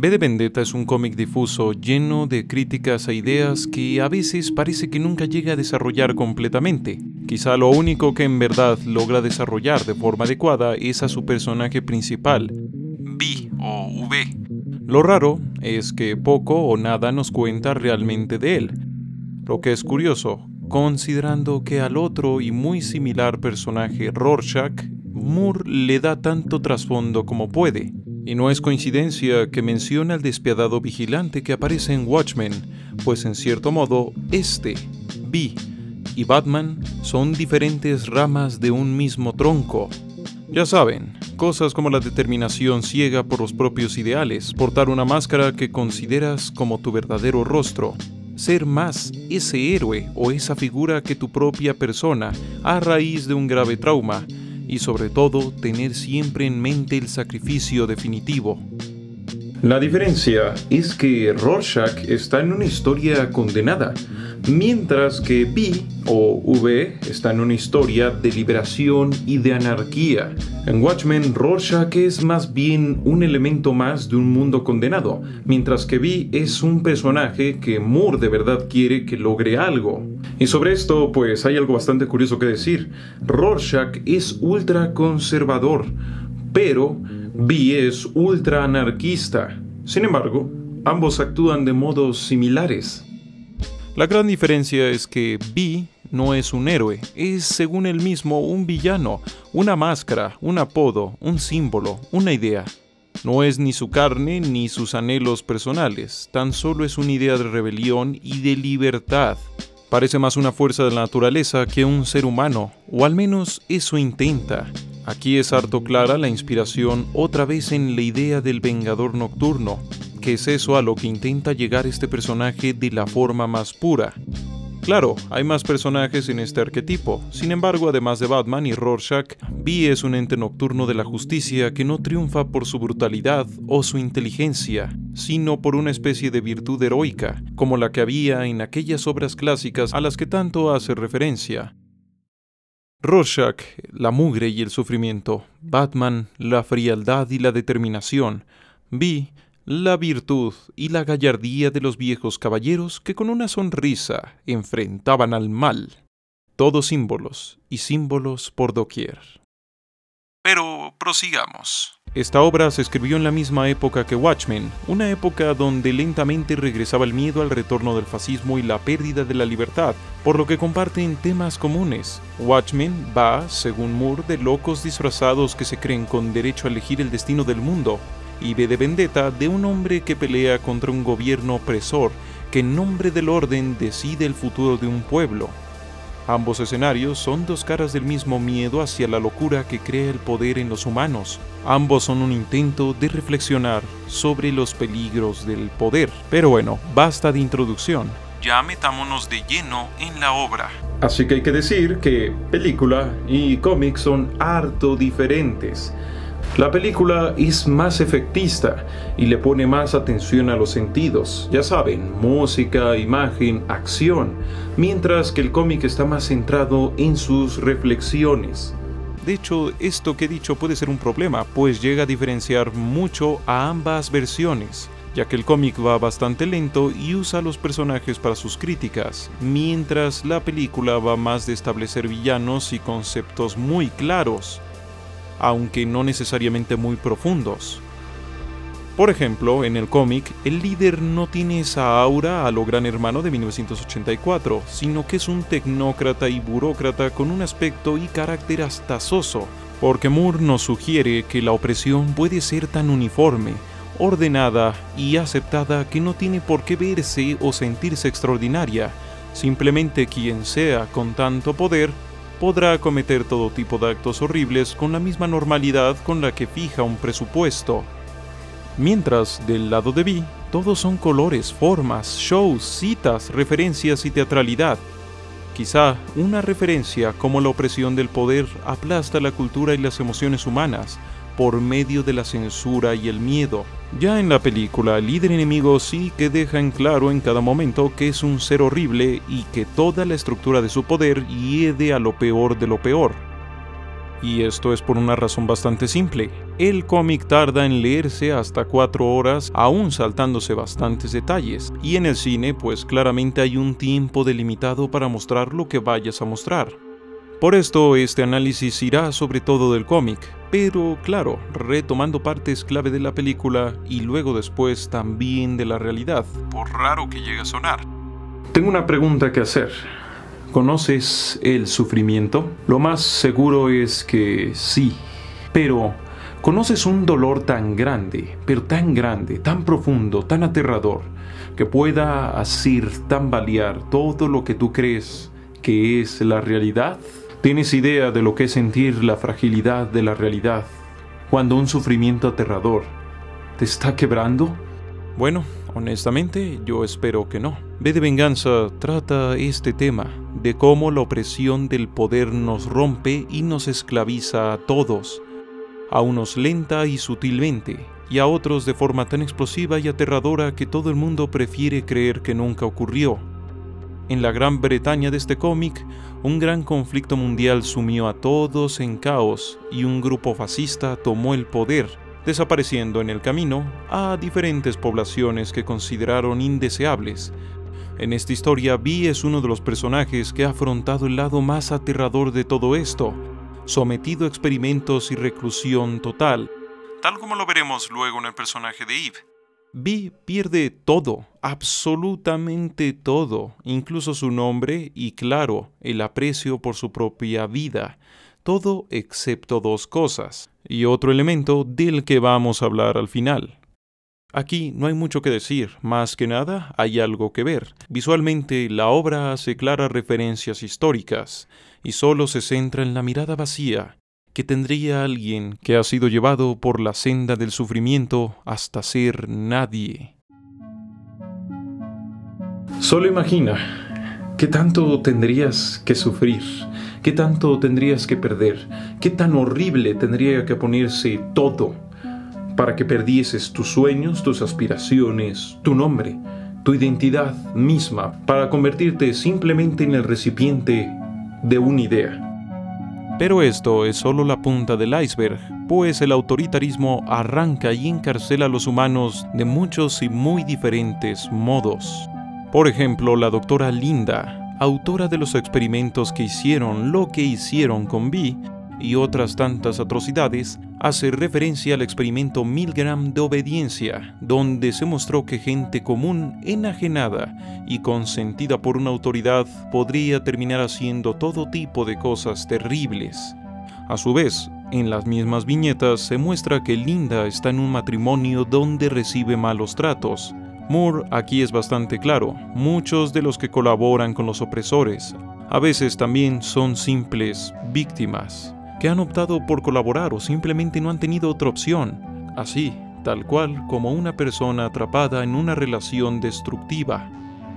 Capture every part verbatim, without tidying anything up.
V de Vendetta es un cómic difuso lleno de críticas e ideas que a veces parece que nunca llega a desarrollar completamente. Quizá lo único que en verdad logra desarrollar de forma adecuada es a su personaje principal, V o V. Lo raro es que poco o nada nos cuenta realmente de él, lo que es curioso, considerando que al otro y muy similar personaje Rorschach, Moore le da tanto trasfondo como puede. Y no es coincidencia que menciona al despiadado vigilante que aparece en Watchmen, pues en cierto modo, este, V, y Batman son diferentes ramas de un mismo tronco. Ya saben, cosas como la determinación ciega por los propios ideales, portar una máscara que consideras como tu verdadero rostro, ser más ese héroe o esa figura que tu propia persona a raíz de un grave trauma, y sobre todo tener siempre en mente el sacrificio definitivo. La diferencia es que Rorschach está en una historia condenada, mientras que V o V está en una historia de liberación y de anarquía. En Watchmen, Rorschach es más bien un elemento más de un mundo condenado, mientras que V es un personaje que Moore de verdad quiere que logre algo. Y sobre esto, pues hay algo bastante curioso que decir. Rorschach es ultra conservador, pero V es ultra anarquista. Sin embargo, ambos actúan de modos similares. La gran diferencia es que V no es un héroe, es según él mismo un villano, una máscara, un apodo, un símbolo, una idea. No es ni su carne ni sus anhelos personales, tan solo es una idea de rebelión y de libertad. Parece más una fuerza de la naturaleza que un ser humano, o al menos eso intenta. Aquí es harto clara la inspiración otra vez en la idea del Vengador Nocturno, que es eso a lo que intenta llegar este personaje de la forma más pura. Claro, hay más personajes en este arquetipo, sin embargo, además de Batman y Rorschach, V es un ente nocturno de la justicia que no triunfa por su brutalidad o su inteligencia, sino por una especie de virtud heroica, como la que había en aquellas obras clásicas a las que tanto hace referencia. Rorschach, la mugre y el sufrimiento; Batman, la frialdad y la determinación; V, la virtud y la gallardía de los viejos caballeros que con una sonrisa enfrentaban al mal. Todos símbolos y símbolos por doquier. Pero prosigamos. Esta obra se escribió en la misma época que Watchmen, una época donde lentamente regresaba el miedo al retorno del fascismo y la pérdida de la libertad, por lo que comparten temas comunes. Watchmen va, según Moore, de locos disfrazados que se creen con derecho a elegir el destino del mundo, y V de Vendetta de un hombre que pelea contra un gobierno opresor que en nombre del orden decide el futuro de un pueblo. Ambos escenarios son dos caras del mismo miedo hacia la locura que crea el poder en los humanos. Ambos son un intento de reflexionar sobre los peligros del poder. Pero bueno, basta de introducción. Ya metámonos de lleno en la obra. Así que hay que decir que película y cómic son harto diferentes. La película es más efectista y le pone más atención a los sentidos, ya saben, música, imagen, acción, mientras que el cómic está más centrado en sus reflexiones. De hecho, esto que he dicho puede ser un problema, pues llega a diferenciar mucho a ambas versiones, ya que el cómic va bastante lento y usa a los personajes para sus críticas, mientras la película va más de establecer villanos y conceptos muy claros, aunque no necesariamente muy profundos. Por ejemplo, en el cómic, el líder no tiene esa aura a lo Gran Hermano de mil novecientos ochenta y cuatro, sino que es un tecnócrata y burócrata con un aspecto y carácter hasta soso, porque Moore nos sugiere que la opresión puede ser tan uniforme, ordenada y aceptada que no tiene por qué verse o sentirse extraordinaria. Simplemente quien sea con tanto poder podrá cometer todo tipo de actos horribles con la misma normalidad con la que fija un presupuesto. Mientras, del lado de V, todos son colores, formas, shows, citas, referencias y teatralidad. Quizá una referencia como la opresión del poder aplasta la cultura y las emociones humanas por medio de la censura y el miedo. Ya en la película, el líder enemigo sí que deja en claro en cada momento que es un ser horrible y que toda la estructura de su poder hiede a lo peor de lo peor. Y esto es por una razón bastante simple. El cómic tarda en leerse hasta cuatro horas, aún saltándose bastantes detalles, y en el cine pues claramente hay un tiempo delimitado para mostrar lo que vayas a mostrar. Por esto este análisis irá sobre todo del cómic, pero claro, retomando partes clave de la película y luego después también de la realidad, por raro que llegue a sonar. Tengo una pregunta que hacer. ¿Conoces el sufrimiento? Lo más seguro es que sí, pero ¿conoces un dolor tan grande, pero tan grande, tan profundo, tan aterrador, que pueda hacer tambalear todo lo que tú crees que es la realidad? ¿Tienes idea de lo que es sentir la fragilidad de la realidad cuando un sufrimiento aterrador te está quebrando? Bueno, honestamente, yo espero que no. V de Venganza trata este tema de cómo la opresión del poder nos rompe y nos esclaviza a todos, a unos lenta y sutilmente, y a otros de forma tan explosiva y aterradora que todo el mundo prefiere creer que nunca ocurrió. En la Gran Bretaña de este cómic, un gran conflicto mundial sumió a todos en caos y un grupo fascista tomó el poder, desapareciendo en el camino a diferentes poblaciones que consideraron indeseables. En esta historia, Vi es uno de los personajes que ha afrontado el lado más aterrador de todo esto, sometido a experimentos y reclusión total, tal como lo veremos luego en el personaje de Eve. Vi pierde todo, absolutamente todo, incluso su nombre y, claro, el aprecio por su propia vida, todo excepto dos cosas, y otro elemento del que vamos a hablar al final. Aquí no hay mucho que decir, más que nada hay algo que ver. Visualmente, la obra hace claras referencias históricas, y solo se centra en la mirada vacía que tendría alguien que ha sido llevado por la senda del sufrimiento hasta ser nadie. Solo imagina, ¿qué tanto tendrías que sufrir? ¿Qué tanto tendrías que perder? ¿Qué tan horrible tendría que ponerse todo para que perdieses tus sueños, tus aspiraciones, tu nombre, tu identidad misma, para convertirte simplemente en el recipiente de una idea? Pero esto es solo la punta del iceberg, pues el autoritarismo arranca y encarcela a los humanos de muchos y muy diferentes modos. Por ejemplo, la doctora Linda, autora de los experimentos que hicieron lo que hicieron con Vi y otras tantas atrocidades, hace referencia al experimento Milgram de obediencia, donde se mostró que gente común, enajenada y consentida por una autoridad podría terminar haciendo todo tipo de cosas terribles. A su vez, en las mismas viñetas se muestra que Linda está en un matrimonio donde recibe malos tratos. Moore aquí es bastante claro, muchos de los que colaboran con los opresores a veces también son simples víctimas que han optado por colaborar o simplemente no han tenido otra opción, así, tal cual como una persona atrapada en una relación destructiva.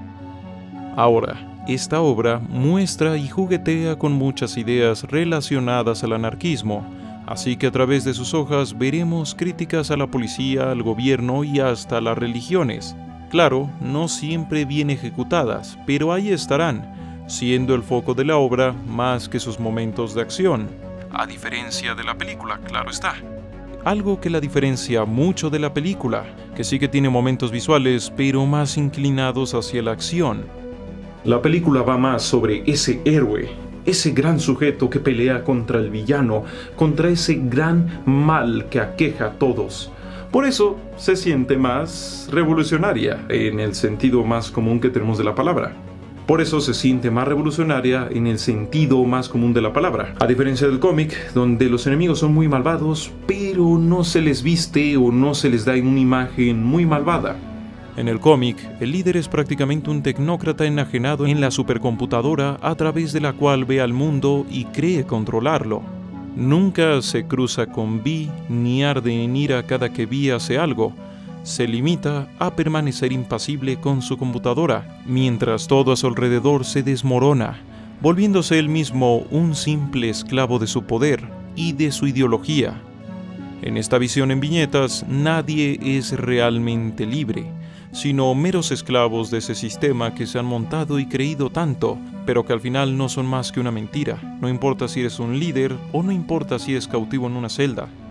Ahora, esta obra muestra y juguetea con muchas ideas relacionadas al anarquismo, así que a través de sus hojas veremos críticas a la policía, al gobierno y hasta a las religiones. Claro, no siempre bien ejecutadas, pero ahí estarán, siendo el foco de la obra más que sus momentos de acción. A diferencia de la película, claro está. Algo que la diferencia mucho de la película, que sí que tiene momentos visuales, pero más inclinados hacia la acción. La película va más sobre ese héroe, ese gran sujeto que pelea contra el villano, contra ese gran mal que aqueja a todos. Por eso se siente más revolucionaria, en el sentido más común que tenemos de la palabra. Por eso se siente más revolucionaria en el sentido más común de la palabra. A diferencia del cómic, donde los enemigos son muy malvados, pero no se les viste o no se les da en una imagen muy malvada. En el cómic, el líder es prácticamente un tecnócrata enajenado en la supercomputadora a través de la cual ve al mundo y cree controlarlo. Nunca se cruza con Vi ni arde en ira cada que Vi hace algo. Se limita a permanecer impasible con su computadora, mientras todo a su alrededor se desmorona, volviéndose él mismo un simple esclavo de su poder y de su ideología. En esta visión en viñetas, nadie es realmente libre, sino meros esclavos de ese sistema que se han montado y creído tanto, pero que al final no son más que una mentira. No importa si eres un líder o no importa si eres cautivo en una celda.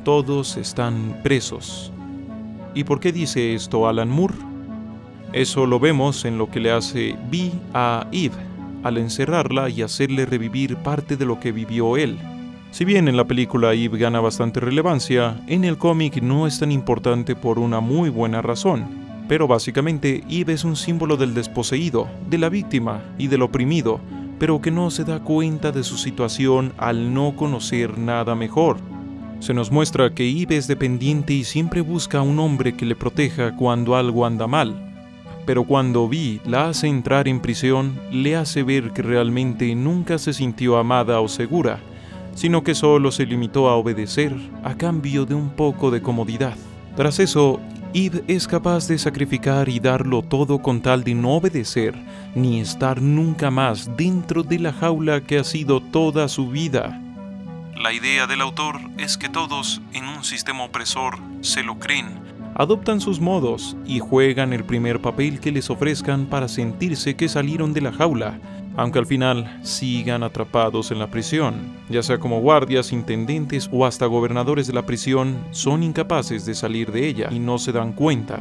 todos están presos. ¿Y por qué dice esto Alan Moore? Eso lo vemos en lo que le hace Vi a Eve, al encerrarla y hacerle revivir parte de lo que vivió él. Si bien en la película Eve gana bastante relevancia, en el cómic no es tan importante por una muy buena razón. Pero básicamente Eve es un símbolo del desposeído, de la víctima y del oprimido, pero que no se da cuenta de su situación al no conocer nada mejor. Se nos muestra que Eve es dependiente y siempre busca a un hombre que le proteja cuando algo anda mal. Pero cuando Vi la hace entrar en prisión, le hace ver que realmente nunca se sintió amada o segura, sino que solo se limitó a obedecer a cambio de un poco de comodidad. Tras eso, Eve es capaz de sacrificar y darlo todo con tal de no obedecer, ni estar nunca más dentro de la jaula que ha sido toda su vida. La idea del autor es que todos, en un sistema opresor, se lo creen, adoptan sus modos y juegan el primer papel que les ofrezcan para sentirse que salieron de la jaula, aunque al final sigan atrapados en la prisión. Ya sea como guardias, intendentes o hasta gobernadores de la prisión, son incapaces de salir de ella y no se dan cuenta.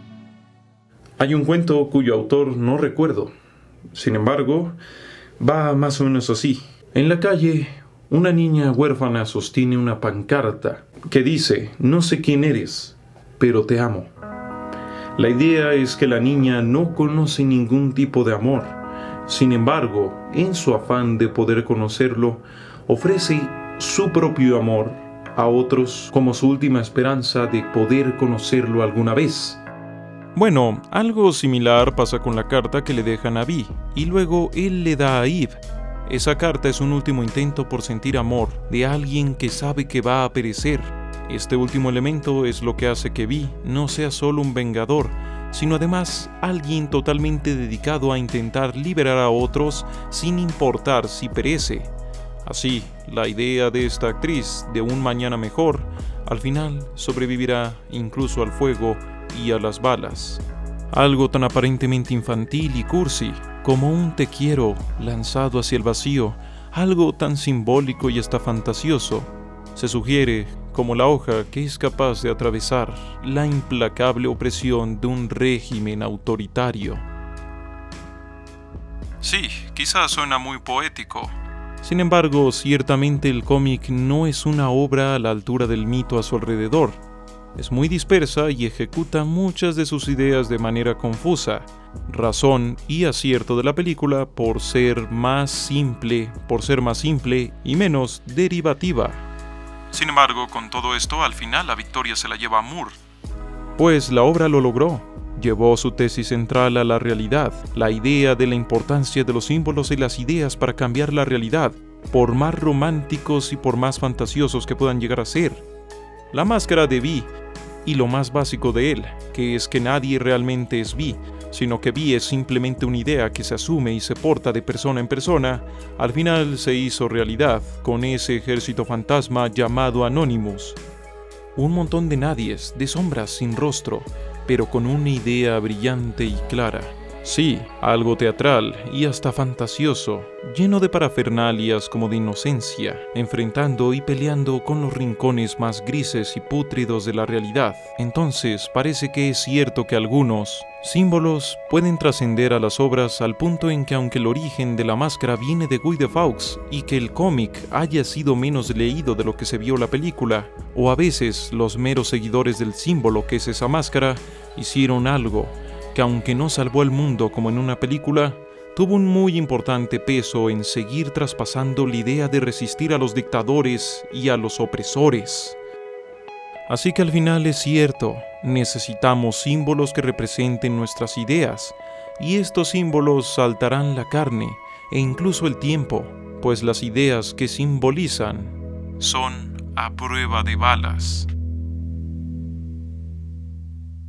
Hay un cuento cuyo autor no recuerdo. Sin embargo, va más o menos así. En la calle, una niña huérfana sostiene una pancarta que dice: "No sé quién eres, pero te amo". La idea es que la niña no conoce ningún tipo de amor. Sin embargo, en su afán de poder conocerlo, ofrece su propio amor a otros como su última esperanza de poder conocerlo alguna vez. Bueno, algo similar pasa con la carta que le dejan a Vi, y luego él le da a Eve. Esa carta es un último intento por sentir amor de alguien que sabe que va a perecer. Este último elemento es lo que hace que Vi no sea solo un vengador, sino además alguien totalmente dedicado a intentar liberar a otros sin importar si perece. Así, la idea de esta actriz de un mañana mejor, al final sobrevivirá incluso al fuego y a las balas. Algo tan aparentemente infantil y cursi como un te quiero lanzado hacia el vacío, algo tan simbólico y hasta fantasioso, se sugiere como la hoja que es capaz de atravesar la implacable opresión de un régimen autoritario. Sí, quizás suena muy poético. Sin embargo, ciertamente el cómic no es una obra a la altura del mito a su alrededor. Es muy dispersa y ejecuta muchas de sus ideas de manera confusa, razón y acierto de la película por ser más simple, por ser más simple y menos derivativa. Sin embargo, con todo esto, al final la victoria se la lleva Moore. Pues la obra lo logró. Llevó su tesis central a la realidad, la idea de la importancia de los símbolos y las ideas para cambiar la realidad, por más románticos y por más fantasiosos que puedan llegar a ser. La máscara de Vi, y lo más básico de él, que es que nadie realmente es Vi, sino que Vi es simplemente una idea que se asume y se porta de persona en persona, al final se hizo realidad con ese ejército fantasma llamado Anonymous. Un montón de nadies, de sombras sin rostro, pero con una idea brillante y clara. Sí, algo teatral y hasta fantasioso, lleno de parafernalias como de inocencia, enfrentando y peleando con los rincones más grises y pútridos de la realidad. Entonces parece que es cierto que algunos símbolos pueden trascender a las obras al punto en que aunque el origen de la máscara viene de Guy de Fawkes y que el cómic haya sido menos leído de lo que se vio la película, o a veces los meros seguidores del símbolo que es esa máscara hicieron algo que aunque no salvó al mundo como en una película, tuvo un muy importante peso en seguir traspasando la idea de resistir a los dictadores y a los opresores. Así que al final es cierto, necesitamos símbolos que representen nuestras ideas, y estos símbolos saltarán la carne e incluso el tiempo, pues las ideas que simbolizan son a prueba de balas.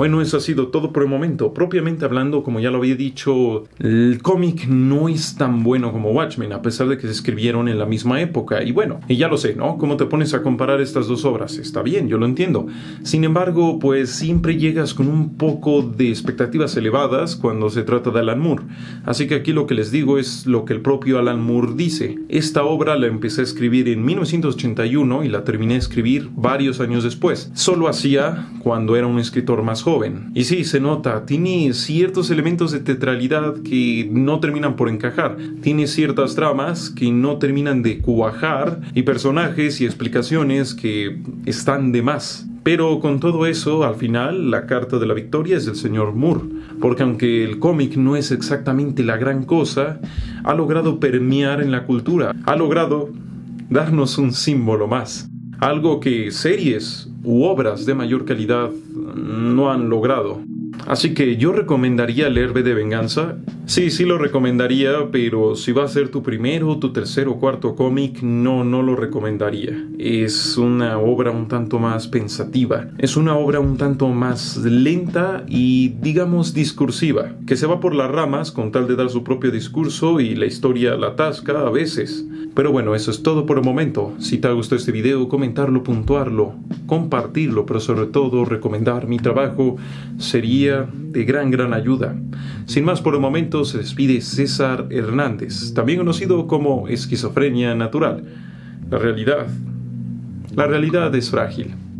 Bueno, eso ha sido todo por el momento. Propiamente hablando, como ya lo había dicho, el cómic no es tan bueno como Watchmen, a pesar de que se escribieron en la misma época. Y bueno, y ya lo sé, ¿no? ¿Cómo te pones a comparar estas dos obras? Está bien, yo lo entiendo. Sin embargo, pues siempre llegas con un poco de expectativas elevadas cuando se trata de Alan Moore. Así que aquí lo que les digo es lo que el propio Alan Moore dice. Esta obra la empecé a escribir en mil novecientos ochenta y uno y la terminé de escribir varios años después. Solo hacía cuando era un escritor más joven. Y sí, se nota, tiene ciertos elementos de teatralidad que no terminan por encajar. Tiene ciertas tramas que no terminan de cuajar y personajes y explicaciones que están de más. Pero con todo eso, al final, la carta de la victoria es del señor Moore, porque aunque el cómic no es exactamente la gran cosa, ha logrado permear en la cultura, ha logrado darnos un símbolo más, algo que series u obras de mayor calidad no han logrado. Así que yo recomendaría leer V de Venganza. Sí, sí lo recomendaría, pero si va a ser tu primero, tu tercero o cuarto cómic, no, no lo recomendaría. Es una obra un tanto más pensativa. Es una obra un tanto más lenta y, digamos, discursiva, que se va por las ramas con tal de dar su propio discurso y la historia la atasca a veces. Pero bueno, eso es todo por el momento. Si te ha gustado este video, comentarlo, puntuarlo, compartirlo, pero sobre todo recomendar mi trabajo sería de gran, gran ayuda. Sin más por el momento, se despide César Hernández, también conocido como Esquizofrenia Natural. La realidad, la realidad es frágil.